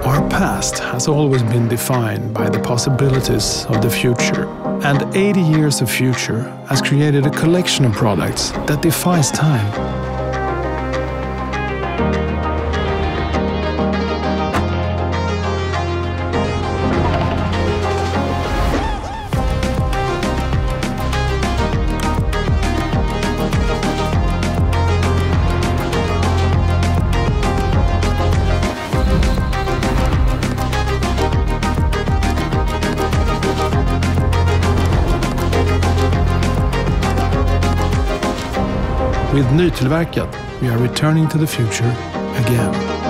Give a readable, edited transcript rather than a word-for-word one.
Our past has always been defined by the possibilities of the future, and 80 years of future has created a collection of products that defies time. With nytillverkat, we are returning to the future again.